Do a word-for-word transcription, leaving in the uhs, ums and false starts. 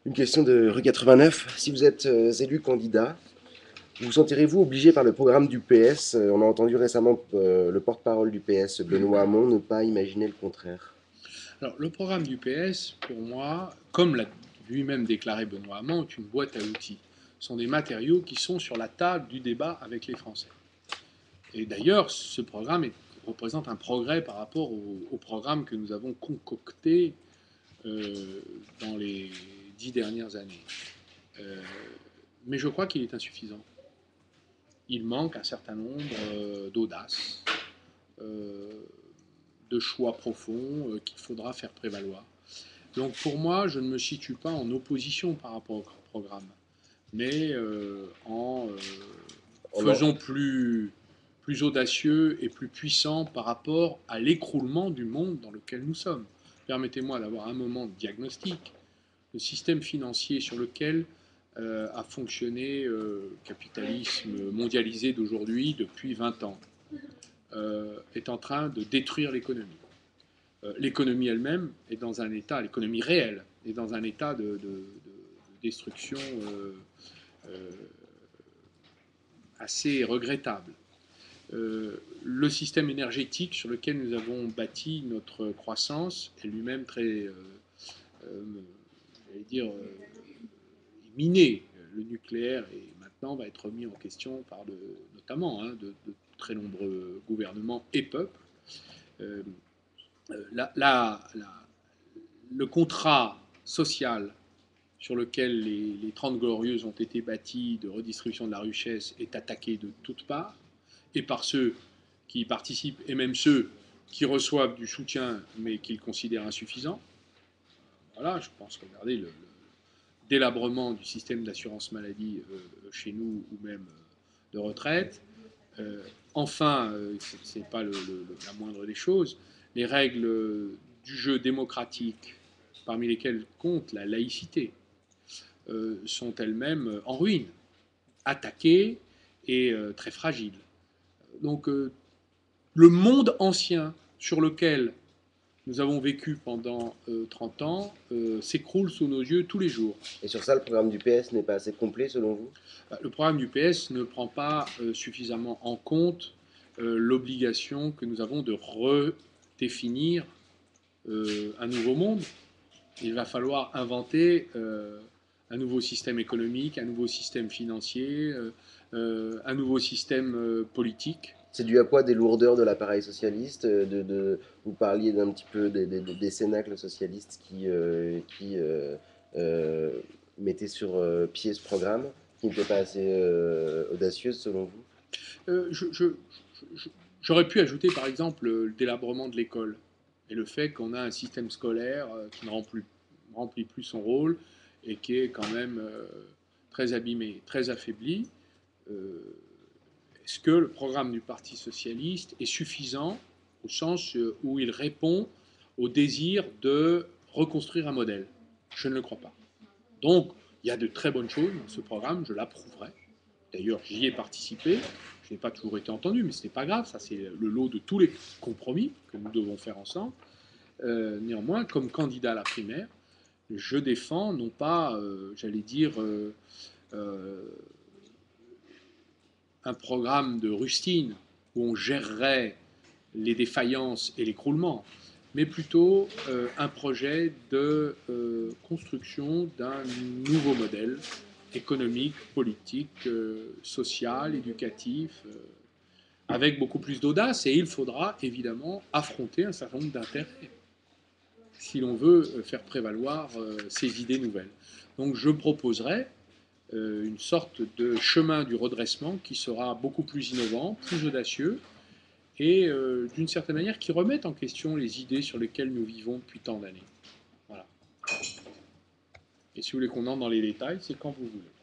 Une question de rue quatre-vingt-neuf. Si vous êtes euh, élu candidat, vous sentirez-vous obligé par le programme du P S, euh, on a entendu récemment euh, le porte-parole du P S, Benoît Hamon, ne pas imaginer le contraire? Alors, le programme du P S, pour moi, comme l'a lui-même déclaré Benoît Hamon, est une boîte à outils. Ce sont des matériaux qui sont sur la table du débat avec les Français. Et d'ailleurs, ce programme est- représente un progrès par rapport au, au programme que nous avons concocté euh, dans les dix dernières années. Euh, mais je crois qu'il est insuffisant. Il manque un certain nombre euh, d'audace, euh, de choix profonds euh, qu'il faudra faire prévaloir. Donc pour moi, je ne me situe pas en opposition par rapport au programme, mais euh, en euh, On en- faisant plus, plus audacieux et plus puissant par rapport à l'écroulement du monde dans lequel nous sommes. Permettez-moi d'avoir un moment de diagnostic. Le système financier sur lequel euh, a fonctionné le euh, capitalisme mondialisé d'aujourd'hui depuis vingt ans euh, est en train de détruire l'économie. Euh, l'économie elle-même est dans un état, l'économie réelle, est dans un état de, de, de, de destruction euh, euh, assez regrettable. Euh, le système énergétique sur lequel nous avons bâti notre croissance est lui-même très, euh, euh, j'allais dire, euh, miné. Le nucléaire est maintenant va être remis en question par de, notamment hein, de, de, très nombreux gouvernements et peuples. Euh, la, la, la, le contrat social sur lequel les, les trente glorieuses ont été bâties de redistribution de la richesse est attaqué de toutes parts, et par ceux qui y participent, et même ceux qui reçoivent du soutien, mais qu'ils considèrent insuffisant. Voilà, je pense, regardez le, le délabrement du système d'assurance maladie euh, chez nous, ou même euh, de retraite. Euh, enfin, euh, ce n'est pas le, le, la moindre des choses, les règles du jeu démocratique, parmi lesquelles compte la laïcité, euh, sont elles-mêmes en ruine, attaquées et euh, très fragiles. Donc euh, le monde ancien sur lequel nous avons vécu pendant euh, trente ans euh, s'écroule sous nos yeux tous les jours. Et sur ça, le programme du P S n'est pas assez complet selon vous? Le programme du P S ne prend pas euh, suffisamment en compte euh, l'obligation que nous avons de redéfinir euh, un nouveau monde. Il va falloir inventer euh, un nouveau système économique, un nouveau système financier, euh, euh, un nouveau système euh, politique. C'est dû à quoi? Des lourdeurs de l'appareil socialiste de, de, Vous parliez d'un petit peu des, des, des cénacles socialistes qui, euh, qui euh, euh, mettaient sur euh, pied ce programme, qui n'était pas assez euh, audacieuse selon vous? Euh, je, je, je, J'aurais pu ajouter par exemple le délabrement de l'école et le fait qu'on a un système scolaire euh, qui ne remplit, remplit plus son rôle et qui est quand même euh, très abîmé, très affaibli. Euh, Est-ce que le programme du Parti socialiste est suffisant au sens où il répond au désir de reconstruire un modèle? Je ne le crois pas. Donc, il y a de très bonnes choses dans ce programme, je l'approuverai. D'ailleurs, j'y ai participé. Je n'ai pas toujours été entendu, mais ce n'est pas grave. Ça, c'est le lot de tous les compromis que nous devons faire ensemble. Euh, néanmoins, comme candidat à la primaire, je défends non pas, euh, j'allais dire, euh, euh, un programme de rustine où on gérerait les défaillances et l'écroulement, mais plutôt euh, un projet de euh, construction d'un nouveau modèle économique, politique, euh, social, éducatif, euh, avec beaucoup plus d'audace. Et il faudra évidemment affronter un certain nombre d'intérêts si l'on veut faire prévaloir euh, ces idées nouvelles. Donc je proposerai euh, une sorte de chemin du redressement qui sera beaucoup plus innovant, plus audacieux, et euh, d'une certaine manière qui remette en question les idées sur lesquelles nous vivons depuis tant d'années. Voilà. Et si vous voulez qu'on entre dans les détails, c'est quand vous voulez.